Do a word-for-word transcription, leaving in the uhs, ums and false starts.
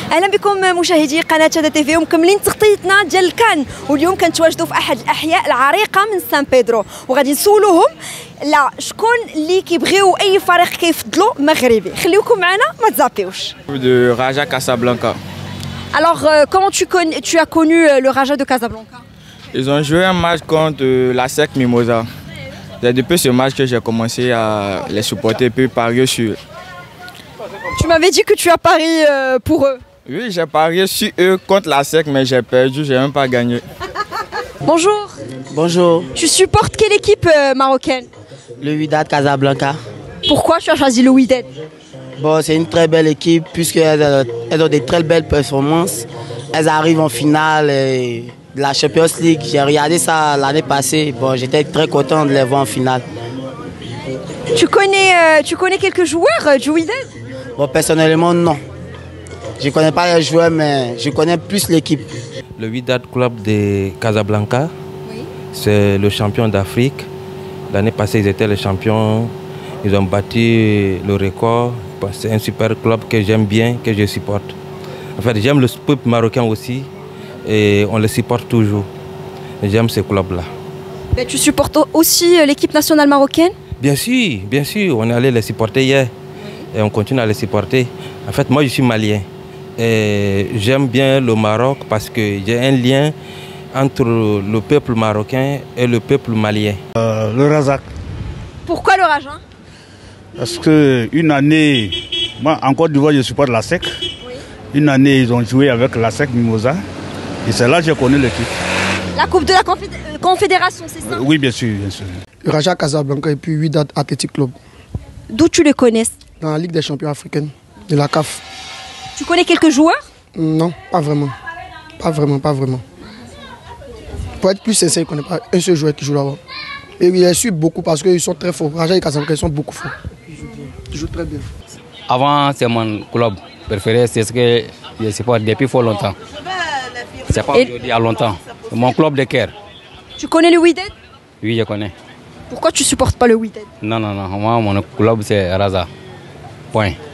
اهلا بكم مشاهدي قناه شاده تيفي ومكملين تغطيتنا ديال الكان واليوم كنتواجدوا في احد الاحياء العريقه من سان بيدرو وغادي نسولوهم لا شكون اللي كيبغيو اي فريق كيفضلوا مغربي. خليوكم معنا ما تزابيوش. De Raja Casablanca. Alors euh, comment tu connais tu as connu euh, le Raja de Casablanca? Ils ont joué un match contre euh, la S E C Mimosa. C'est depuis ce match que j'ai commencé à les supporter puis parier sur eux. Tu m'avais dit que tu as parié euh, pour eux. Oui, j'ai parié sur eux contre la S E C mais j'ai perdu, j'ai même pas gagné. Bonjour. Bonjour. Tu supportes quelle équipe euh, marocaine? Le Wydad Casablanca. Pourquoi tu as choisi le Wydad? Bon, c'est une très belle équipe puisqu'elles elles ont des très belles performances. Elles arrivent en finale de la Champions League. J'ai regardé ça l'année passée. Bon, j'étais très content de les voir en finale. Tu connais, euh, tu connais quelques joueurs euh, du Wydad? Bon, personnellement, non. Je ne connais pas les joueurs, mais je connais plus l'équipe. Le Wydad Club de Casablanca, oui. C'est le champion d'Afrique. L'année passée, ils étaient les champions. Ils ont battu le record. C'est un super club que j'aime bien, que je supporte. En fait, j'aime le peuple marocain aussi et on le supporte toujours. J'aime ce club-là. Ben, tu supportes aussi l'équipe nationale marocaine? Bien sûr, bien sûr. On est allé les supporter hier et on continue à les supporter. En fait, moi, je suis malien. J'aime bien le Maroc parce que j'ai un lien entre le peuple marocain et le peuple malien. Euh, le Razak. Pourquoi le Raja? Parce qu'une année, moi en Côte d'Ivoire je supporte la S E C. Oui. Une année ils ont joué avec la S E C Mimosa et c'est là que je connais l'équipe. La Coupe de la Confédération, c'est ça? Oui, bien sûr, bien sûr. Le Raja Casablanca et puis Wydad Athletic Club. D'où tu les connais? Dans la Ligue des champions africaine, de la C A F. Tu connais quelques joueurs? Non, pas vraiment. Pas vraiment, pas vraiment. Pour être plus sincère, je ne connais pas un seul joueur qui joue là-bas. Et ils suivent beaucoup parce qu'ils sont très forts. Raja et Casablanca, ils sont beaucoup forts. Ils jouent bien. Ils jouent très bien. Avant, c'est mon club préféré, c'est ce que je supporte depuis fort longtemps. C'est pas aujourd'hui, il y a longtemps. C'est mon club de cœur. Tu connais le Wydad? Oui, je connais. Pourquoi tu supportes pas le Wydad? Non, non, non. Moi, mon club, c'est Raza. Point.